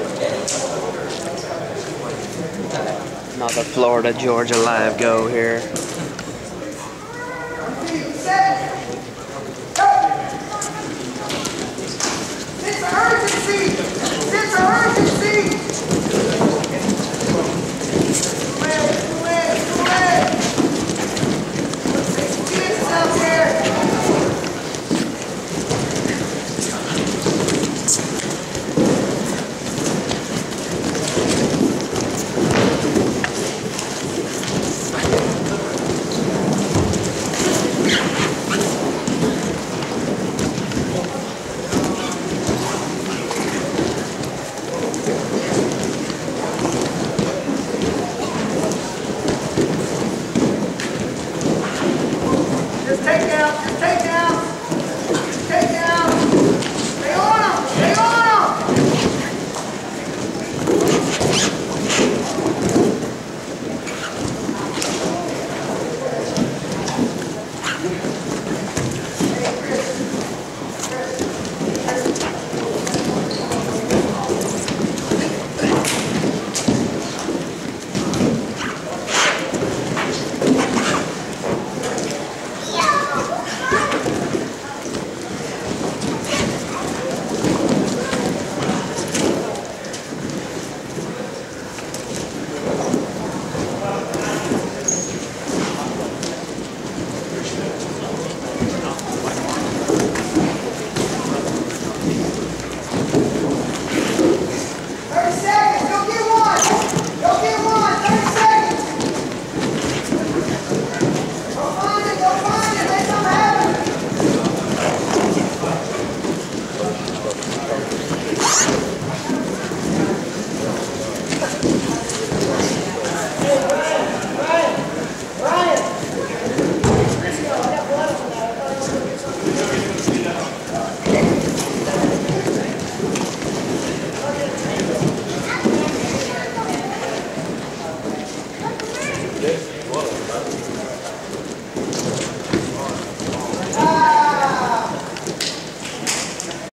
Another Florida Georgia live go here. Sense of urgency! Sense of urgency! Kids out there! Just take down, just take down. Just take down. Stay on them, stay on them.